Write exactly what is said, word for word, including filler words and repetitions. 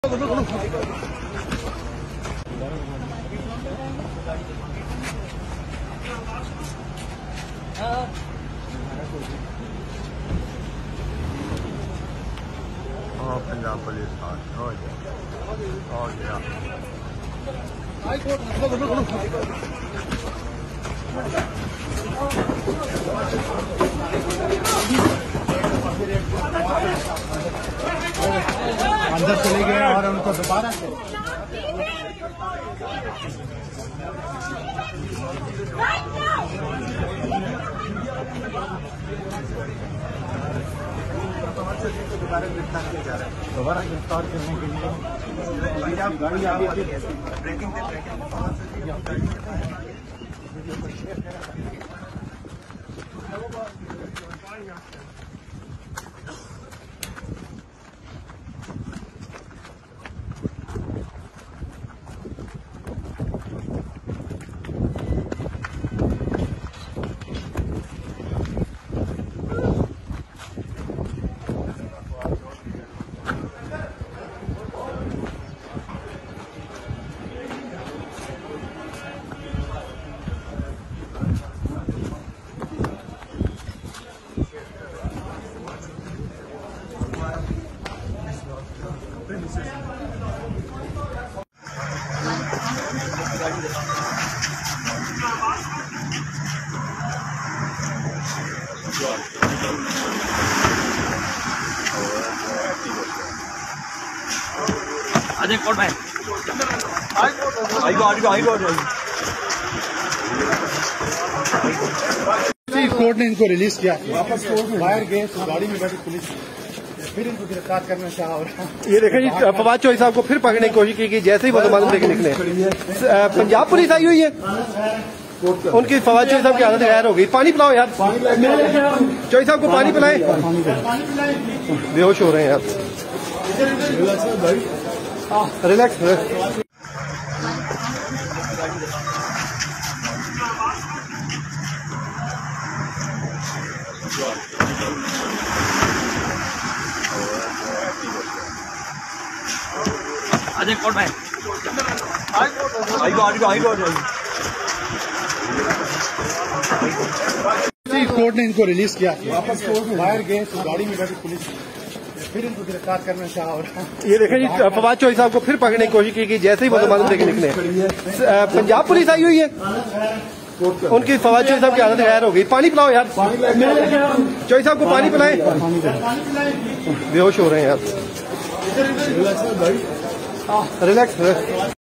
हाँ, पंजाब पुलिस हो गया हो गया अंदर चले गए और उनको दोबारा से दोबारा गिरफ्तार किया जा रहा है। दोबारा गिरफ्तार करने के लिए गाड़ी आगे ब्रेकिंग पे ब्रेकिंग अजय कोर्ट में आई गो आई गो आई गो कोर्ट ने इनको रिलीज किया, वापस कोर्ट में बाहर गए तो गाड़ी में बैठी पुलिस फिर इनको गिरफ्तार करना चाहा। ये देखें जी, फवाद चौधरी साहब को फिर पकड़ने की कोशिश की गई जैसे ही वो जमानत लेके निकले। पंजाब पुलिस आई हुई है, उनकी फवाद चौधरी साहब की हालत गैर हो गई। पानी पिलाओ यार, चौधरी साहब को पानी पिलाएं, बेहोश हो रहे हैं यार। रिलैक्स अजय कोर्ट में आई गो आई गो आई गो कोर्ट ने इनको रिलीज किया, वापस कोर्ट में बाहर गए तो गाड़ी में बैठी पुलिस फिर इनको गिरफ्तार करना चाहा। ये देखें जी, फवाद चौधरी साहब को फिर पकड़ने की कोशिश की गई जैसे ही वो जमानत लेके निकले। पंजाब पुलिस आई हुई है, उनकी फवाद चौधरी साहब की हालत गैर हो गई। पानी पिलाओ यार, चौधरी साहब को पानी पिलाएं, बेहोश हो रहे हैं यार। रिलैक्स